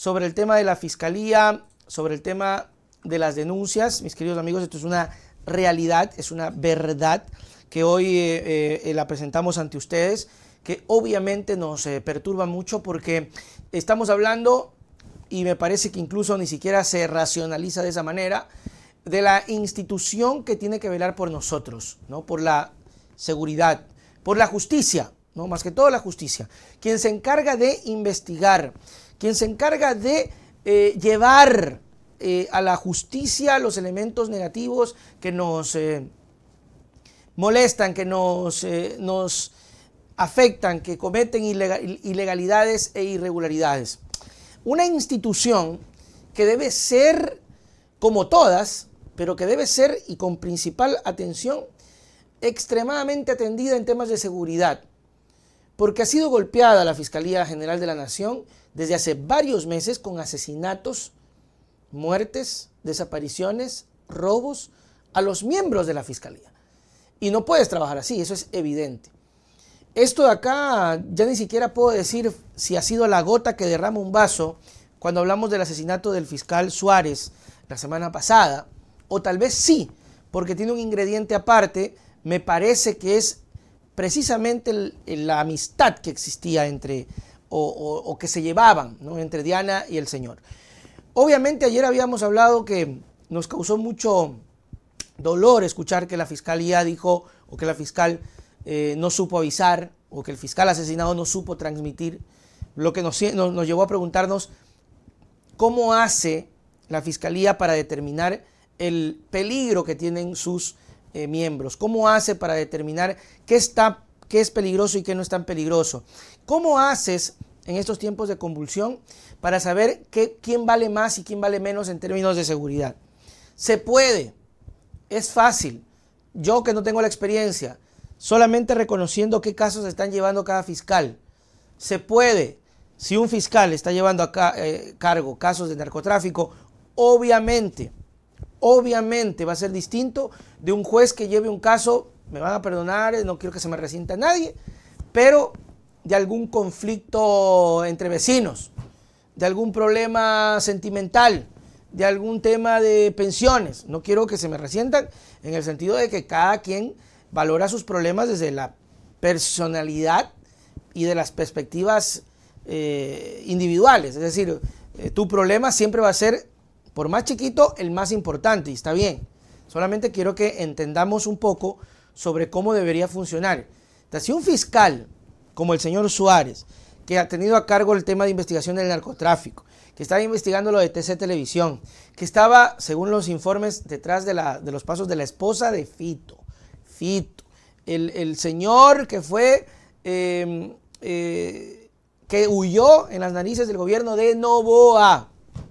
sobre el tema de la fiscalía, sobre el tema de las denuncias. Mis queridos amigos, esto es una realidad, es una verdad que hoy la presentamos ante ustedes, que obviamente nos perturba mucho porque estamos hablando, y me parece que incluso ni siquiera se racionaliza de esa manera, de la institución que tiene que velar por nosotros, ¿no? Por la seguridad, por la justicia, ¿no? Más que todo la justicia, quien se encarga de investigar, quien se encarga de llevar a la justicia los elementos negativos que nos molestan, que nos afectan, que cometen ilegalidades e irregularidades. Una institución que debe ser, como todas, pero que debe ser, y con principal atención, extremadamente atendida en temas de seguridad, porque ha sido golpeada la Fiscalía General de la Nación desde hace varios meses con asesinatos, muertes, desapariciones, robos a los miembros de la Fiscalía. Y no puedes trabajar así, eso es evidente. Esto de acá ya ni siquiera puedo decir si ha sido la gota que derrama un vaso cuando hablamos del asesinato del fiscal Suárez la semana pasada, o tal vez sí, porque tiene un ingrediente aparte. Me parece que es precisamente la amistad que existía entre, o que se llevaban, ¿no?, entre Diana y el señor. Obviamente ayer habíamos hablado que nos causó mucho dolor escuchar que la fiscalía dijo, o que la fiscal no supo avisar, o que el fiscal asesinado no supo transmitir, lo que nos llevó a preguntarnos cómo hace la fiscalía para determinar el peligro que tienen sus miembros, cómo hace para determinar qué es peligroso y qué no es tan peligroso, cómo haces en estos tiempos de convulsión para saber quién vale más y quién vale menos en términos de seguridad. Se puede, es fácil. Yo, que no tengo la experiencia, solamente reconociendo qué casos están llevando cada fiscal. Se puede. Si un fiscal está llevando a cargo casos de narcotráfico, obviamente va a ser distinto de un juez que lleve un caso, me van a perdonar, no quiero que se me resienta nadie, pero de algún conflicto entre vecinos, de algún problema sentimental, de algún tema de pensiones. No quiero que se me resientan, en el sentido de que cada quien valora sus problemas desde la personalidad y de las perspectivas individuales. Es decir, tu problema siempre va a ser, por más chiquito, el más importante, y está bien. Solamente quiero que entendamos un poco sobre cómo debería funcionar. Entonces, si un fiscal como el señor Suárez, que ha tenido a cargo el tema de investigación del narcotráfico, que estaba investigando lo de TC Televisión, que estaba, según los informes, detrás de los pasos de la esposa de Fito, el señor que fue, que huyó en las narices del gobierno de Noboa.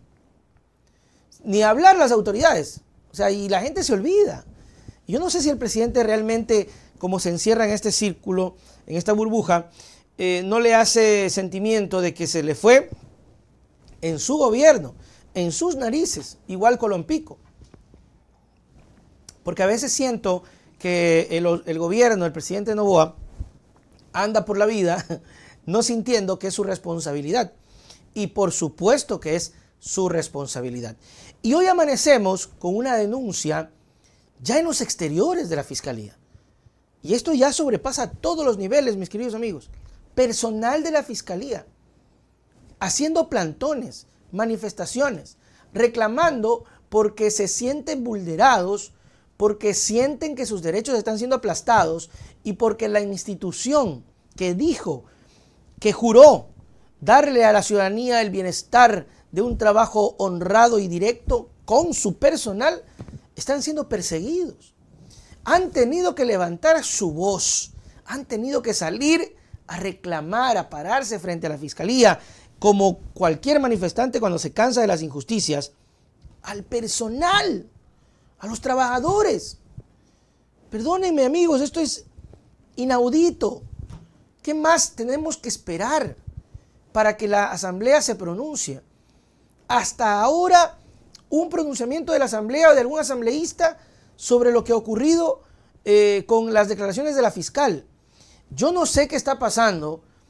Ni hablar las autoridades, o sea, y la gente se olvida. Yo no sé si el presidente realmente, como se encierra en este círculo, en esta burbuja, no le hace sentimiento de que se le fue en su gobierno, en sus narices, igual Colompico. Porque a veces siento que el gobierno, el presidente Noboa, anda por la vida no sintiendo que es su responsabilidad. Y por supuesto que es su responsabilidad. Y hoy amanecemos con una denuncia ya en los exteriores de la Fiscalía. Y esto ya sobrepasa todos los niveles, mis queridos amigos. Personal de la Fiscalía haciendo plantones, manifestaciones, reclamando porque se sienten vulnerados, porque sienten que sus derechos están siendo aplastados y porque la institución que dijo, que juró darle a la ciudadanía el bienestar de un trabajo honrado y directo con su personal, están siendo perseguidos. Han tenido que levantar su voz, han tenido que salir a reclamar, a pararse frente a la Fiscalía, como cualquier manifestante cuando se cansa de las injusticias, al personal, a los trabajadores. Perdónenme, amigos, esto es inaudito. ¿Qué más tenemos que esperar para que la Asamblea se pronuncie? Hasta ahora, un pronunciamiento de la Asamblea o de algún asambleísta sobre lo que ha ocurrido con las declaraciones de la fiscal. Yo no sé qué está pasando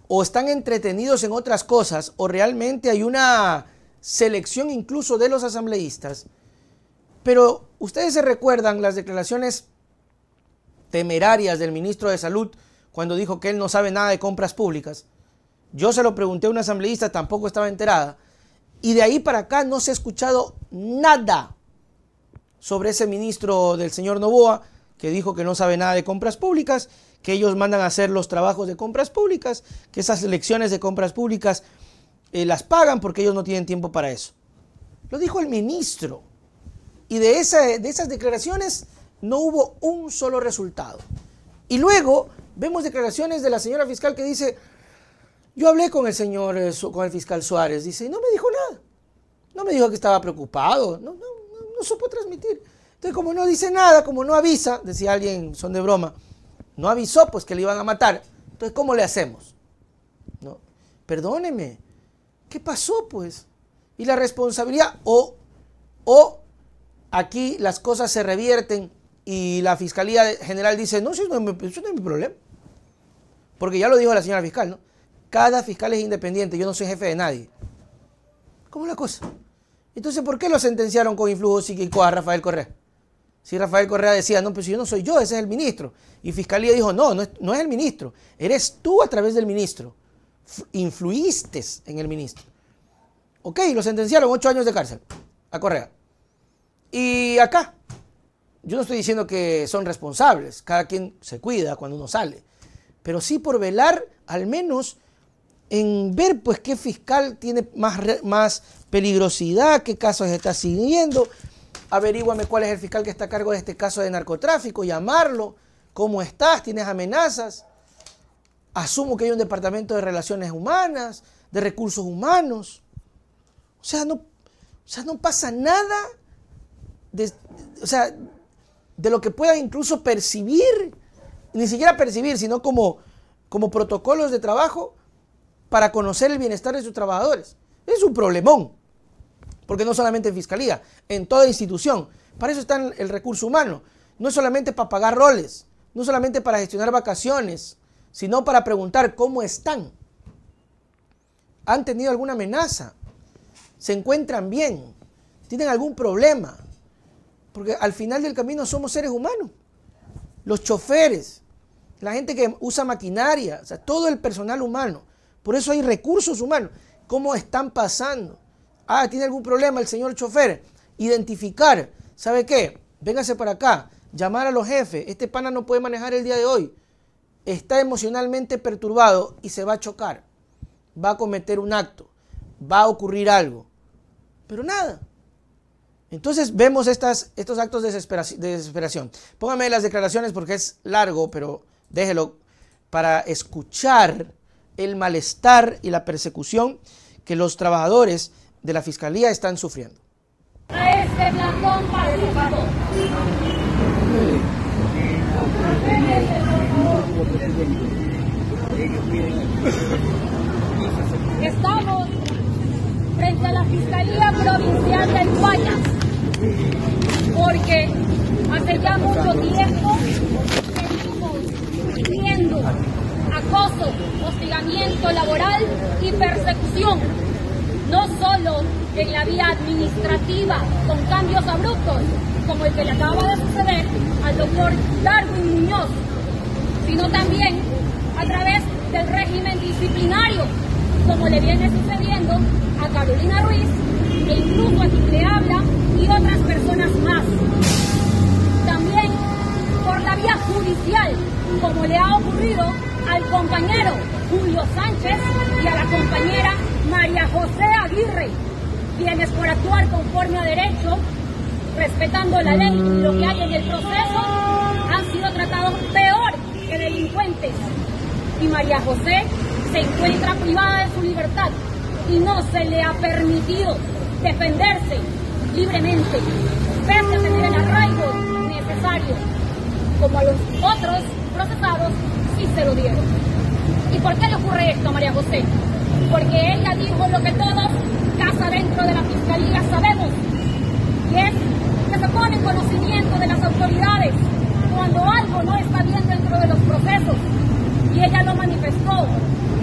o están entretenidos en otras cosas, o realmente hay una selección incluso de los asambleístas. Pero ustedes se recuerdan las declaraciones temerarias del ministro de Salud cuando dijo que él no sabe nada de compras públicas. Yo se lo pregunté a una asambleísta, tampoco estaba enterada. Y de ahí para acá no se ha escuchado nada sobre ese ministro del señor Noboa, que dijo que no sabe nada de compras públicas, que ellos mandan a hacer los trabajos de compras públicas, que esas elecciones de compras públicas las pagan porque ellos no tienen tiempo para eso. Lo dijo el ministro. Y de esas declaraciones no hubo un solo resultado. Y luego vemos declaraciones de la señora fiscal que dice: yo hablé con el fiscal Suárez, dice, y no me dijo nada. No me dijo que estaba preocupado, no supo transmitir. Entonces, como no dice nada, como no avisa, decía alguien, son de broma, no avisó pues que le iban a matar. Entonces, ¿cómo le hacemos? ¿No? Perdóneme, ¿qué pasó pues? Y la responsabilidad, o aquí las cosas se revierten y la Fiscalía General dice, no, eso no es mi problema. Porque ya lo dijo la señora fiscal, ¿no? Cada fiscal es independiente, yo no soy jefe de nadie. ¿Cómo es la cosa? Entonces, ¿por qué lo sentenciaron con influjo psíquico a Rafael Correa? Si Rafael Correa decía, no, pues yo no soy yo, ese es el ministro. Y Fiscalía dijo, no es el ministro, eres tú a través del ministro. Influiste en el ministro. Ok, lo sentenciaron 8 años de cárcel a Correa. Y acá, yo no estoy diciendo que son responsables, cada quien se cuida cuando uno sale, pero sí por velar al menos en ver pues qué fiscal tiene más peligrosidad, qué casos está siguiendo. Averíguame cuál es el fiscal que está a cargo de este caso de narcotráfico, llamarlo, ¿cómo estás? ¿Tienes amenazas? Asumo que hay un departamento de relaciones humanas, de recursos humanos. O sea, no pasa nada de lo que puedan incluso percibir, ni siquiera percibir, sino como protocolos de trabajo para conocer el bienestar de sus trabajadores. Es un problemón, porque no solamente en fiscalía, en toda institución. Para eso está el recurso humano. No es solamente para pagar roles, no solamente para gestionar vacaciones, sino para preguntar cómo están. ¿Han tenido alguna amenaza? ¿Se encuentran bien? ¿Tienen algún problema? Porque al final del camino somos seres humanos. Los choferes, la gente que usa maquinaria, o sea, todo el personal humano. Por eso hay recursos humanos. ¿Cómo están pasando? Ah, ¿tiene algún problema el señor chofer? Identificar. ¿Sabe qué? Véngase para acá. Llamar a los jefes. Este pana no puede manejar el día de hoy. Está emocionalmente perturbado y se va a chocar. Va a cometer un acto. Va a ocurrir algo. Pero nada. Entonces vemos estos actos de desesperación. Póngame las declaraciones porque es largo, pero déjelo para escuchar el malestar y la persecución que los trabajadores de la Fiscalía están sufriendo. A este plantón participó. Estamos frente a la Fiscalía Provincial del Guayas, porque hace ya mucho tiempo venimos viendo acoso, hostigamiento laboral y persecución, no solo en la vía administrativa con cambios abruptos, como el que le acaba de suceder al doctor Darwin Muñoz, sino también a través del régimen disciplinario, como le viene sucediendo a Carolina Ruiz, e incluso a quien le habla y otras personas más. También por la vía judicial, como le ha ocurrido al compañero Julio Sánchez y a la compañera María José Aguirre, quienes por actuar conforme a derecho, respetando la ley y lo que hay en el proceso, han sido tratados peor que delincuentes. Y María José se encuentra privada de su libertad y no se le ha permitido defenderse libremente, pese a tener el arraigo necesario, como a los otros procesados sí se lo dieron. ¿Y por qué le ocurre esto a María José? Porque ella dijo lo que todos, casa dentro de la Fiscalía, sabemos, y es que se pone en conocimiento de las autoridades cuando algo no está bien dentro de los procesos, y ella lo manifestó a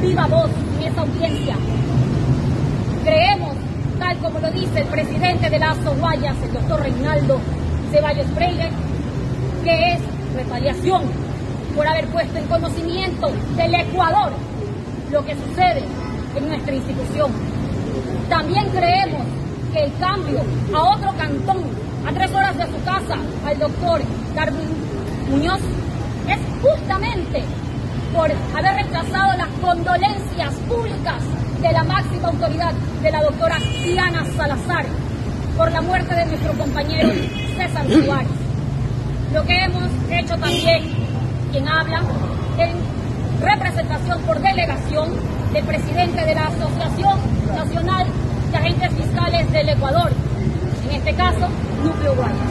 viva voz en esa audiencia. Creemos, tal como lo dice el presidente de la ASO Guayas, el doctor Reinaldo Ceballos Freire, que es retaliación por haber puesto en conocimiento del Ecuador lo que sucede en nuestra institución. También creemos que el cambio a otro cantón, a 3 horas de su casa, al doctor Darwin Muñoz, es justamente por haber rechazado las condolencias públicas de la máxima autoridad, de la doctora Diana Salazar, por la muerte de nuestro compañero César Suárez. Lo que hemos hecho también, quien habla, en representación por delegación del presidente de la Asociación Nacional de Agentes Fiscales del Ecuador, en este caso, Núcleo Guayas.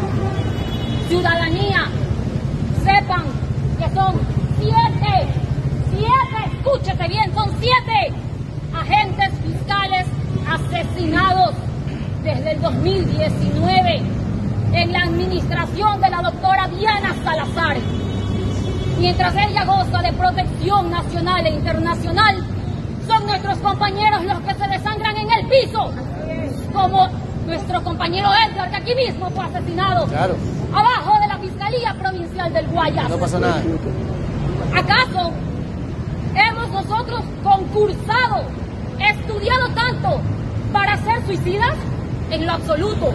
Ciudadanía, sepan que son 7, escúchese bien, son 7 agentes fiscales asesinados desde el 2019 en la administración de la doctora Diana Salazar. Mientras ella goza de protección nacional e internacional, son nuestros compañeros los que se desangran en el piso, como nuestro compañero Edgar, que aquí mismo fue asesinado, claro, abajo de la Fiscalía Provincial del Guayas. No pasa nada. ¿Acaso hemos nosotros concursado, estudiado tanto para ser suicidas? En lo absoluto.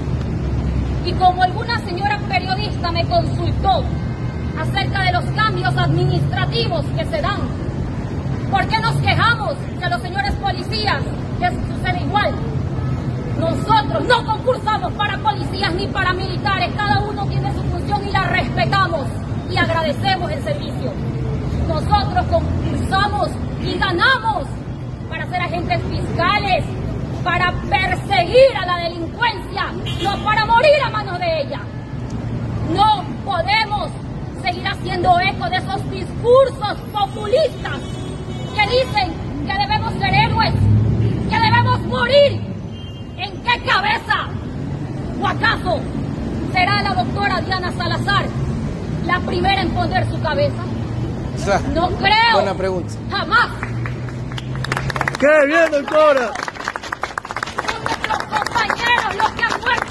Y como alguna señora periodista me consultó acerca de los cambios administrativos que se dan, ¿por qué nos quejamos que a los señores policías les sucede igual? Nosotros no concursamos para policías ni para militares, cada uno tiene su función y la respetamos y agradecemos el servicio. Nosotros concursamos y ganamos para ser agentes fiscales, para perseguir a la delincuencia, no para morir a manos de ella. No podemos seguir haciendo eco de esos discursos populistas que dicen que debemos ser héroes, que debemos morir. ¿En qué cabeza? ¿O acaso será la doctora Diana Salazar la primera en poner su cabeza? No creo. Buena pregunta. Jamás. ¡Qué bien, doctora! Son nuestros compañeros los que han muerto.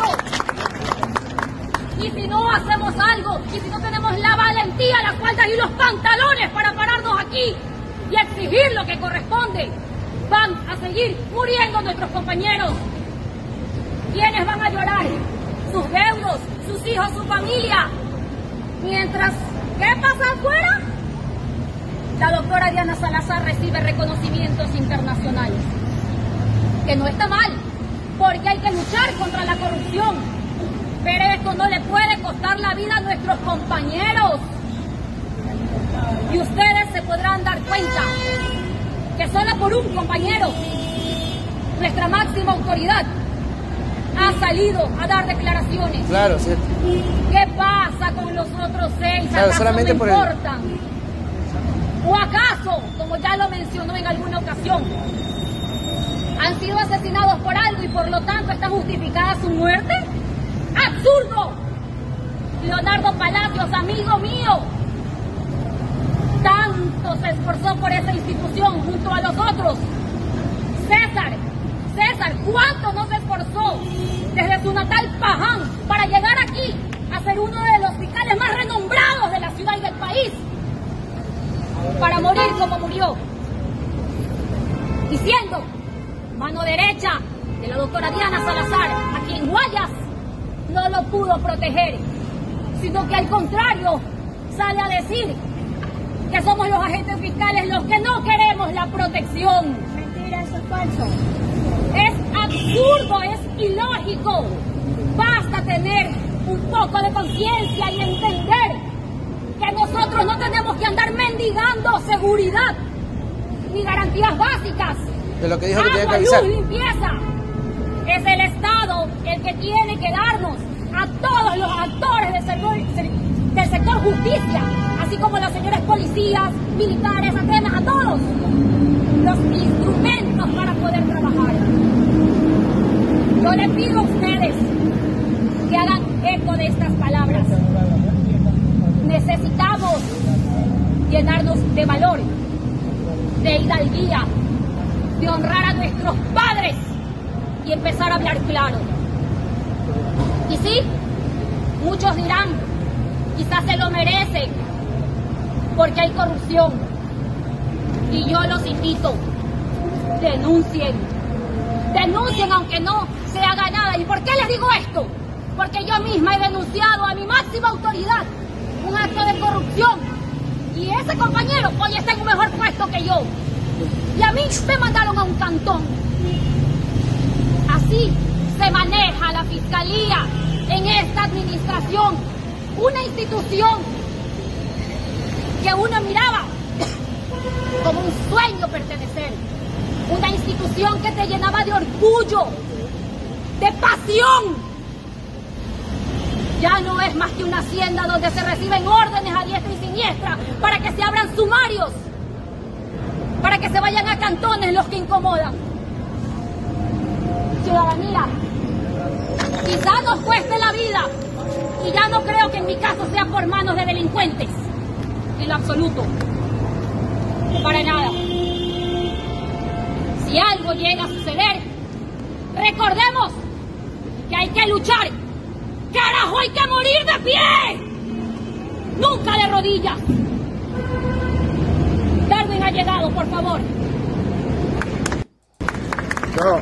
Y si no hacemos algo, y si no tenemos la valentía, la cualidad y los pantalones para pararnos aquí y exigir lo que corresponde, van a seguir muriendo nuestros compañeros. ¿Quiénes van a llorar? Sus deudos, sus hijos, su familia. Mientras, ¿qué pasa afuera? La doctora Diana Salazar recibe reconocimientos internacionales. Que no está mal, porque hay que luchar contra la corrupción. Pero esto no le puede costar la vida a nuestros compañeros. Y ustedes se podrán dar cuenta que solo por un compañero, nuestra máxima autoridad ha salido a dar declaraciones. Claro, cierto. ¿Qué pasa con los otros 6? Claro, ¿Acaso solamente no por importan? ¿O acaso, como ya lo mencionó en alguna ocasión, han sido asesinados por algo y por lo tanto está justificada su muerte? ¡Absurdo! Leonardo Palacios, amigo mío, tanto se esforzó por esa institución junto a los otros. César, ¿cuánto no se esforzó desde su natal Paján para llegar aquí a ser uno de los fiscales más renombrados de la ciudad y del país? Para morir como murió, y siendo mano derecha de la doctora Diana Salazar, a quien Guayas no lo pudo proteger, sino que al contrario sale a decir que somos los agentes fiscales los que no queremos la protección. Mentira, eso es falso. Es absurdo, es ilógico. Basta tener un poco de conciencia y entender que nosotros no tenemos que andar mendigando seguridad ni garantías básicas. De lo que dijo que tenía que Agua, avisar. luz, limpieza. Es el Estado el que tiene que darnos a todos los actores del sector justicia, así como los señores policías, militares, atenas, a todos los instrumentos para poder trabajar. Yo le pido a ustedes que hagan eco de estas palabras. Necesitamos llenarnos de valor, de hidalguía, de honrar a nuestros padres y empezar a hablar claro. Y sí, muchos dirán, quizás se lo merecen, porque hay corrupción. Y yo los invito, denuncien. Denuncien aunque no se haga nada. ¿Y por qué les digo esto? Porque yo misma he denunciado a mi máxima autoridad un acto de corrupción. Y ese compañero hoy está en un mejor puesto que yo. Y a mí me mandaron a un cantón. Así se maneja la fiscalía en esta administración. Una institución que uno miraba como un sueño pertenecer. Una institución que te llenaba de orgullo, de pasión. Ya no es más que una hacienda donde se reciben órdenes a diestra y siniestra para que se abran sumarios, para que se vayan a cantones los que incomodan. Ciudadanía, quizás nos cueste la vida, y ya no creo que en mi caso sea por manos de delincuentes, en lo absoluto, para nada. Si algo llega a suceder, recordemos que hay que luchar. ¡Carajo, hay que morir de pie! ¡Nunca de rodillas! Darwin ha llegado, por favor. Chao.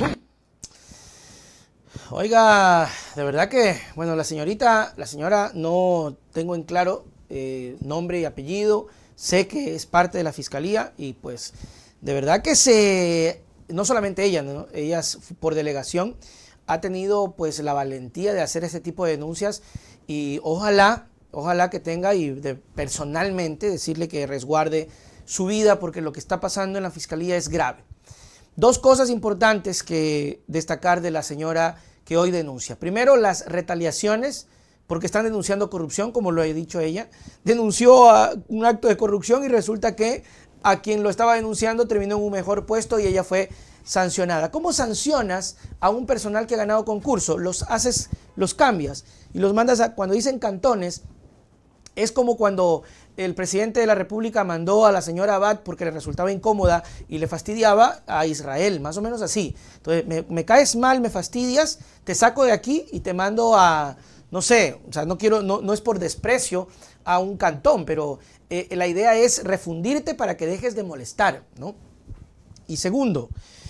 Oiga, de verdad que, bueno, la señora no tengo en claro nombre y apellido, sé que es parte de la fiscalía y pues de verdad que no solamente ella, ¿no? Ella por delegación ha tenido pues la valentía de hacer ese tipo de denuncias y ojalá que tenga personalmente decirle que resguarde su vida porque lo que está pasando en la fiscalía es grave. Dos cosas importantes que destacar de la señora que hoy denuncia. Primero, las retaliaciones, porque están denunciando corrupción, como lo ha dicho ella. Denunció un acto de corrupción y resulta que a quien lo estaba denunciando terminó en un mejor puesto y ella fue sancionada. ¿Cómo sancionas a un personal que ha ganado concurso? Los cambias y los mandas cuando dicen cantones, es como cuando el presidente de la República mandó a la señora Abad porque le resultaba incómoda y le fastidiaba a Israel, más o menos así. Entonces, me caes mal, me fastidias, te saco de aquí y te mando a, no sé, o sea, no es por desprecio a un cantón, pero la idea es refundirte para que dejes de molestar, ¿no? Y segundo,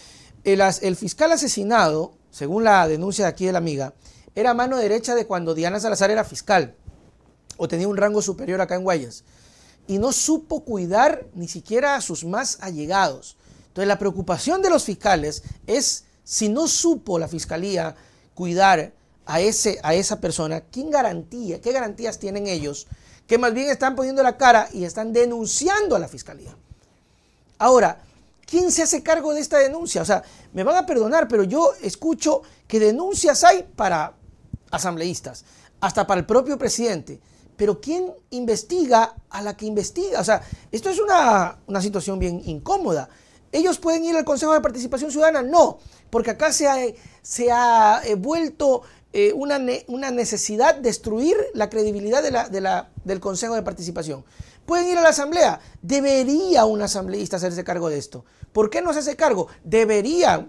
el fiscal asesinado, según la denuncia de aquí de la amiga, era mano derecha de cuando Diana Salazar era fiscal o tenía un rango superior acá en Guayas y no supo cuidar ni siquiera a sus más allegados. Entonces la preocupación de los fiscales es si no supo la fiscalía cuidar a esa persona, ¿qué garantías tienen ellos que más bien están poniendo la cara y están denunciando a la fiscalía? Ahora, ¿quién se hace cargo de esta denuncia? O sea, me van a perdonar, pero yo escucho que denuncias hay para asambleístas, hasta para el propio presidente. Pero ¿quién investiga a la que investiga? O sea, esto es una situación bien incómoda. ¿Ellos pueden ir al Consejo de Participación Ciudadana? No, porque acá se ha vuelto una necesidad destruir la credibilidad del Consejo de Participación. ¿Pueden ir a la Asamblea? Debería un asambleísta hacerse cargo de esto. ¿Por qué no se hace cargo? Deberían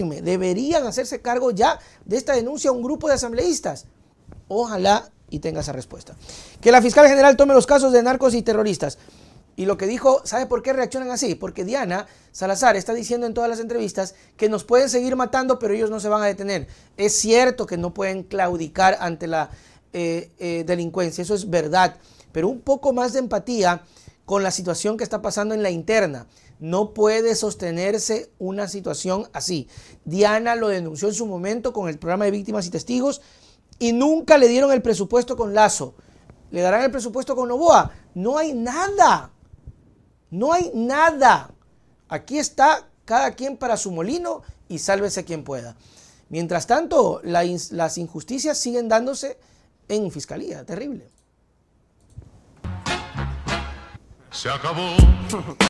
hacerse cargo ya de esta denuncia un grupo de asambleístas. Ojalá y tenga esa respuesta. Que la fiscal general tome los casos de narcos y terroristas. Y lo que dijo, ¿sabe por qué reaccionan así? Porque Diana Salazar está diciendo en todas las entrevistas que nos pueden seguir matando, pero ellos no se van a detener. Es cierto que no pueden claudicar ante la delincuencia, eso es verdad. Pero un poco más de empatía con la situación que está pasando en la interna. No puede sostenerse una situación así. Diana lo denunció en su momento con el programa de víctimas y testigos y nunca le dieron el presupuesto con Lazo. ¿Le darán el presupuesto con Noboa? No hay nada. No hay nada. Aquí está cada quien para su molino y sálvese quien pueda. Mientras tanto, las injusticias siguen dándose en fiscalía. Terrible. Se acabó.